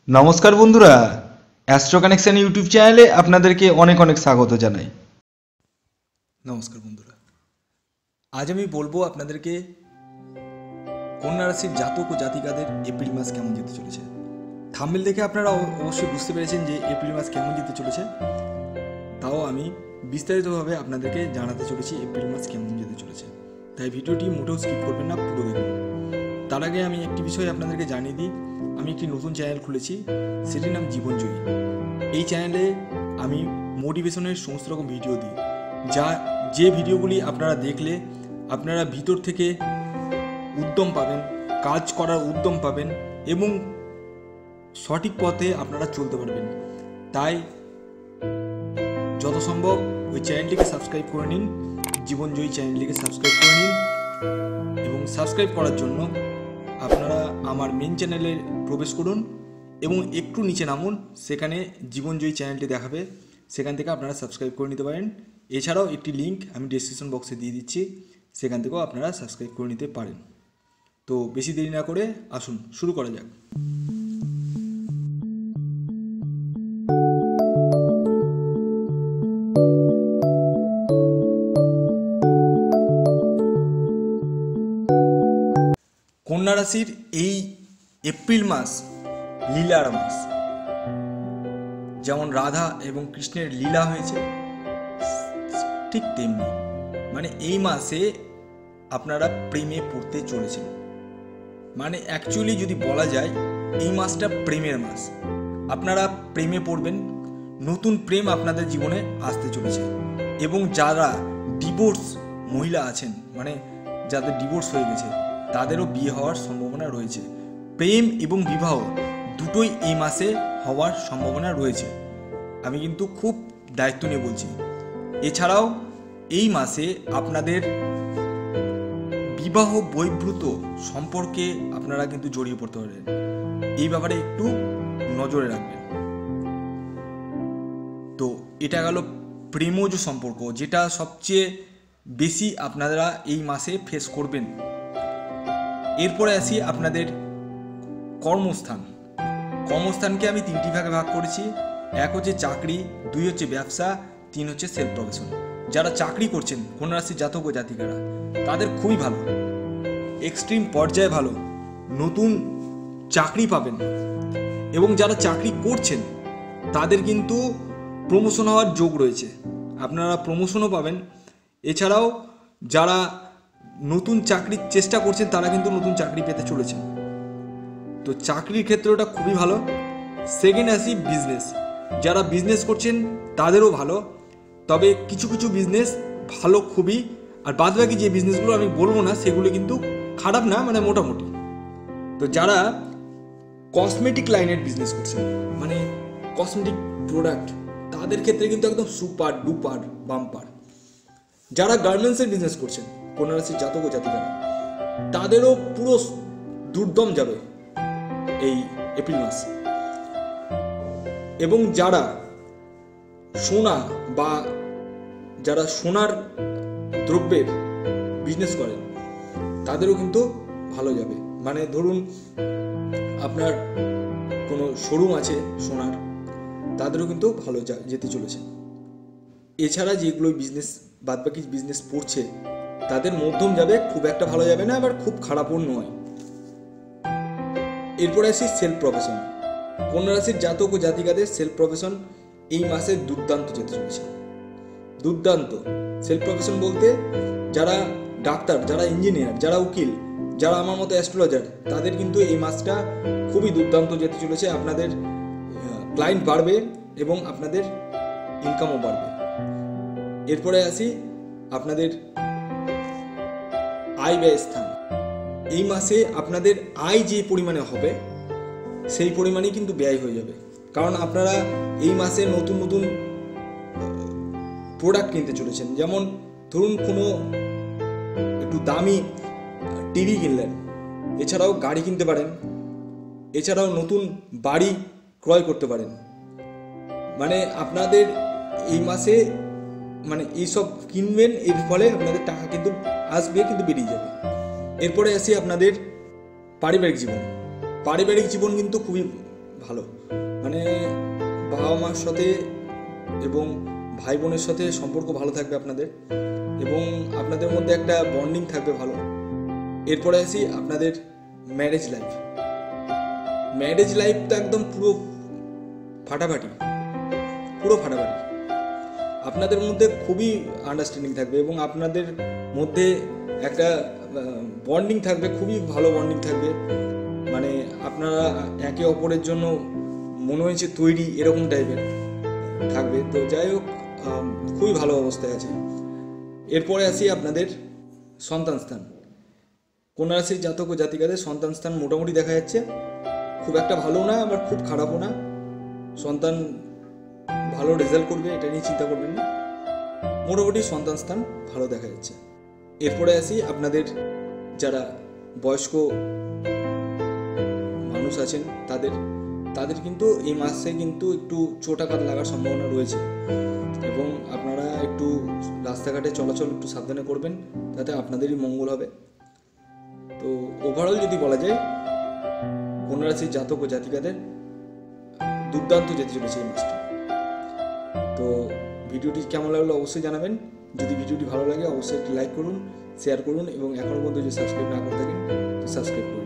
নমস্কার বন্ধুরা, astro connection YouTube চ্যানেলে আপনাদেরকে অনেক অনেক স্বাগত জানাই। নমস্কার বন্ধুরা, আজ আমি বলবো আপনাদেরকে কন্যা রাশির জাতক ও জাতিকাদের এপ্রিল মাস কেমন যেতে চলেছে। থাম্বনেল দেখে আপনারা অবশ্যই বুঝতে পেরেছেন যে এপ্রিল মাস কেমন যেতে চলেছে। তাও আমি বিস্তারিতভাবে আপনাদেরকে জানাতে চলেছি এপ্রিল মাস কেমন যেতে চলেছে, তাই ভিডিওটি মোটেও স্কিপ করবেন না, পুরো দেখুন। তার আগে আমি একটি বিষয় আপনাদেরকে জানিয়ে দিই, আমি একটি নতুন চ্যানেল খুলেছি, সেটির নাম জীবনজয়ী। এই চ্যানেলে আমি মোটিভেশনের সমস্ত রকম ভিডিও দিই, যে ভিডিওগুলি আপনারা দেখলে আপনারা ভিতর থেকে উদ্যম পাবেন, কাজ করার উদ্যম পাবেন এবং সঠিক পথে আপনারা চলতে পারবেন। তাই যত সম্ভব ওই চ্যানেলটিকে সাবস্ক্রাইব করে নিন, জীবনজয়ী চ্যানেলটিকে সাবস্ক্রাইব করে নিন। এবং সাবস্ক্রাইব করার জন্য আপনারা আমার মেন চ্যানেলে প্রবেশ করুন এবং একটু নিচে নামুন, সেখানে জীবনজয়ী চ্যানেলটি দেখাবে, সেখান থেকে আপনারা সাবস্ক্রাইব করে নিতে পারেন। এছাড়াও একটি লিঙ্ক আমি ডেসক্রিপশন বক্সে দিয়ে দিচ্ছি, সেখান থেকেও আপনারা সাবস্ক্রাইব করে নিতে পারেন। তো বেশি দেরি না করে আসুন শুরু করা যাক। কন্যা রাশির এই এপ্রিল মাস লীলার মাস। যেমন রাধা এবং কৃষ্ণের লীলা হয়েছে, ঠিক তেমনি মানে এই মাসে আপনারা প্রেমে পড়তে চলেছেন। মানে অ্যাকচুয়ালি যদি বলা যায় এই মাসটা প্রেমের মাস। আপনারা প্রেমে পড়বেন, নতুন প্রেম আপনাদের জীবনে আসতে চলেছে। এবং যারা ডিভোর্স মহিলা আছেন, মানে যাদের ডিভোর্স হয়ে গেছে, তাদেরও বিয়ে হওয়ার সম্ভাবনা রয়েছে। প্রেম এবং বিবাহ দুটোই এই মাসে হওয়ার সম্ভাবনা রয়েছে, আমি কিন্তু খুব দায়িত্ব নিয়ে বলছি। এছাড়াও এই মাসে আপনাদের বিবাহ বহির্ভূত সম্পর্কে আপনারা কিন্তু জড়িয়ে পড়তে পারেন, এই ব্যাপারে একটু নজরে রাখবেন। তো এটা গেল প্রেমজ সম্পর্ক, যেটা সবচেয়ে বেশি আপনারা এই মাসে ফেস করবেন। এরপরে আসি আপনাদের কর্মস্থান। কর্মস্থানকে আমি তিনটি ভাগে ভাগ করেছি, এক হচ্ছে চাকরি, দুই হচ্ছে ব্যবসা, তিন হচ্ছে সেলফ প্রফেশন। যারা চাকরি করছেন কন্যা রাশির জাতক ও জাতিকারা, তাদের খুবই ভালো, এক্সট্রিম পর্যায়ে ভালো, নতুন চাকরি পাবেন। এবং যারা চাকরি করছেন তাদের কিন্তু প্রমোশন হওয়ার যোগ রয়েছে, আপনারা প্রমোশনও পাবেন। এছাড়াও যারা নতুন চাকরির চেষ্টা করছেন তারা কিন্তু নতুন চাকরি পেতে চলেছেন। তো চাকরির ক্ষেত্রে ওটা খুবই ভালো। সেকেন্ড আসি বিজনেস। যারা বিজনেস করছেন তাদেরও ভালো, তবে কিছু কিছু বিজনেস ভালো খুবই, আর বাদবাকি যে বিজনেসগুলো আমি বলবো না সেগুলো কিন্তু খারাপ না, মানে মোটামুটি। তো যারা কসমেটিক লাইনের বিজনেস করছেন, মানে কসমেটিক প্রোডাক্ট, তাদের ক্ষেত্রে কিন্তু একদম সুপার ডুপার বাম্পার। যারা গার্মেন্টসের বিজনেস করছেন কন্যা রাশির জাতক ও জাতিকারা, তাদেরও পুরো দুর্দম যাবে এই এপ্রিল মাস। এবং যারা সোনা বা যারা সোনার দ্রব্যের বিজনেস করেন তাদেরও কিন্তু ভালো যাবে। মানে ধরুন আপনার কোনো শোরুম আছে সোনার, তাদেরও কিন্তু ভালো যেতে চলেছে। এছাড়া যেগুলো বিজনেস বাদবাকি বিজনেস পড়ছে তাদের মধ্যম যাবে, খুব একটা ভালো যাবে না, আবার খুব খারাপও নয়। এরপরে আসি সেলফ প্রফেশন। কন্যা রাশির জাতক ও জাতিকাদের সেলফ প্রফেশন এই মাসে দুর্দান্ত যেতে চলেছে, দুর্দান্ত। সেলফ প্রফেশন বলতে যারা ডাক্তার, যারা ইঞ্জিনিয়ার, যারা উকিল, যারা আমার মতো অ্যাস্ট্রোলজার, তাদের কিন্তু এই মাসটা খুবই দুর্দান্ত যেতে চলেছে। আপনাদের ক্লায়েন্ট বাড়বে এবং আপনাদের ইনকামও বাড়বে। এরপরে আসি আপনাদের আয় ব্যয় স্থান। এই মাসে আপনাদের আয় যে পরিমাণে হবে সেই পরিমাণেই কিন্তু ব্যয় হয়ে যাবে, কারণ আপনারা এই মাসে নতুন নতুন প্রোডাক্ট কিনতে চলেছেন। যেমন ধরুন কোনো একটু দামি টিভি কিনলেন, এছাড়াও গাড়ি কিনতে পারেন, এছাড়াও নতুন বাড়ি ক্রয় করতে পারেন। মানে আপনাদের এই মাসে মানে এইসব কিনবেন, এর ফলে আপনাদের টাকা কিন্তু আসবে, কিন্তু বেরিয়ে যাবে। এরপরে আসি আপনাদের পারিবারিক জীবন। পারিবারিক জীবন কিন্তু খুবই ভালো, মানে বাবা মার সাথে এবং ভাই বোনের সাথে সম্পর্ক ভালো থাকবে আপনাদের, এবং আপনাদের মধ্যে একটা বন্ডিং থাকবে ভালো। এরপরে আসি আপনাদের ম্যারেজ লাইফ। ম্যারেজ লাইফটা একদম পুরো ফাটাফাটি। আপনাদের মধ্যে খুবই আন্ডারস্ট্যান্ডিং থাকবে এবং আপনাদের মধ্যে একটা বন্ডিং থাকবে, খুবই ভালো বন্ডিং থাকবে। মানে আপনারা একে অপরের জন্য মনে হয়েছে তৈরি, এরকম টাইপের থাকবে। তো যাই হোক, খুবই ভালো অবস্থায় আছে। এরপরে আসি আপনাদের সন্তান স্থান। কন্যা রাশির জাতক ও জাতিকাদের সন্তান স্থান মোটামুটি দেখা যাচ্ছে, খুব একটা ভালো না, আবার খুব খারাপও না। সন্তান ভালো রেজাল্ট করবে, এটা নিয়ে চিন্তা করবেন না। মোটামুটি সন্তান স্থান ভালো দেখা যাচ্ছে। এরপরে আসি আপনাদের যারা বয়স্ক মানুষ আছেন তাদের কিন্তু এই মাসে কিন্তু একটু চোটাঘাত লাগার সম্ভাবনা রয়েছে, এবং আপনারা একটু রাস্তাঘাটে চলাচল একটু সাবধানে করবেন, তাতে আপনাদেরই মঙ্গল হবে। তো ওভারঅল যদি বলা যায়, কন্যা রাশির জাতক ও জাতিকাদের দুর্দান্ত যেতে চলেছে এই মাসটা। তো ভিডিওটি কেমন লাগলো অবশ্যই জানাবেন। যদি ভিডিওটি ভালো লাগে অবশ্যই একটি লাইক করুন, শেয়ার করুন, এবং এখনও পর্যন্ত যদি সাবস্ক্রাইব না করে থাকেন তো সাবস্ক্রাইব করুন।